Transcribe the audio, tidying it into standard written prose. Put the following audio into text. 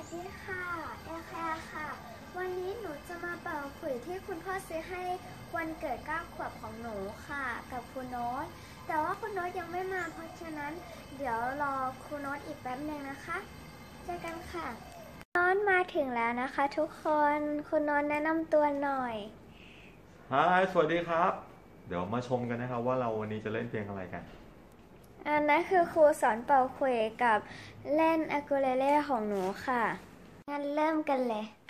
สดีค่ะแอร์แคร์ค่ะวันนี้หนูจะมาเป่าขลุ่ยที่คุณพ่อซื้อให้วันเกิด9 ขวบของหนูค่ะกับคุณโน้ตแต่ว่าคุณโน้ตยังไม่มาเพราะฉะนั้นเดี๋ยวรอคุณโน้ตอีกแป๊บนึงนะคะเจอกันค่ะโน้ตมาถึงแล้วนะคะทุกคนคุณโน้ตแนะนำตัวหน่อยฮายสวัสดีครับ เดี๋ยวมาชมกันนะครับว่าเราวันนี้จะเล่นเพลงอะไรกันอันนั้นคือครูสอนเป่าขลุ่ยกับเล่นอะคูเลเล่ของหนูค่ะงั้นเริ่มกันเลย